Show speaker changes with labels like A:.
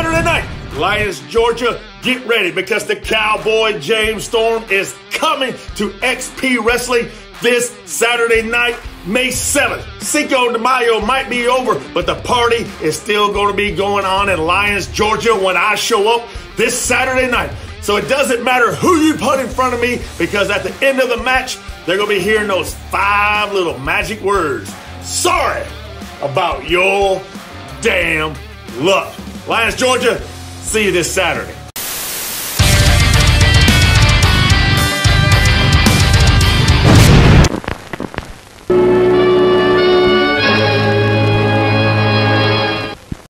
A: Saturday night, Lions, Georgia, get ready because the Cowboy James Storm is coming to XP Wrestling this Saturday night, May 7th. Cinco de Mayo might be over, but the party is still going to be going on in Lions, Georgia when I show up this Saturday night. So it doesn't matter who you put in front of me because at the end of the match, they're going to be hearing those 5 little magic words. Sorry about your damn luck. Lions, Georgia, see you this Saturday.